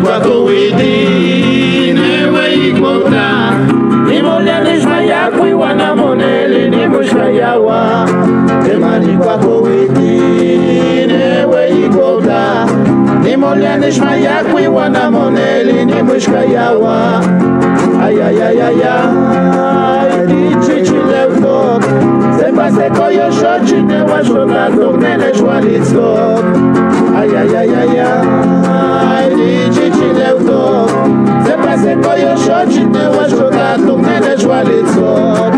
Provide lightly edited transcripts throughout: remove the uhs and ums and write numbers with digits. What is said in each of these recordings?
kwako widi newe ikota Nimolia nishma yakwi wana moneli ni mushkayawa Temani kwako widi newe ikota Nimolia nishma yakwi wana moneli ni mushkayawa Ay ay ay ay ay di chichi levdok Semba se koyo shochi ne wa shoka tok nene shwalitskok Ay ay ay ay ay di chichi levdok Semba se koyo shochi ne wa shoka tok nene shwalitskok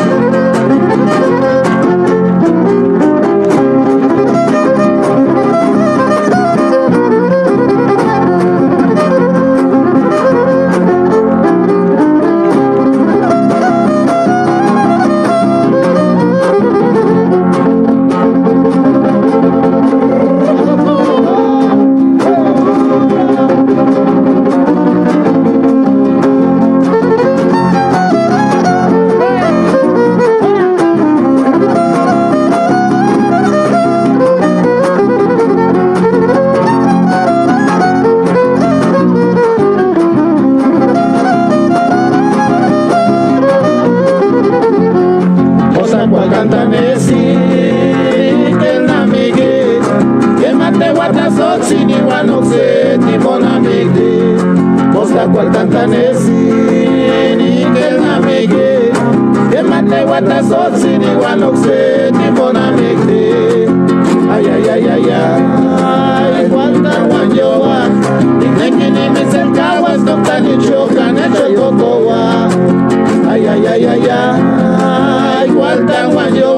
Cantanesi, que na migue, que mate wata sotsi ni wanokse ni mon amigue. Mosca cual cantanesi, ni que na migue, que mate wata sotsi ni wanokse ni mon amigue. Ay ay ay ay ay, cuanta wanyoa, ni neki ni miselkawa, stopta ni choka, necho tokowa. Ay ay ay ay ay. Igual tan guayo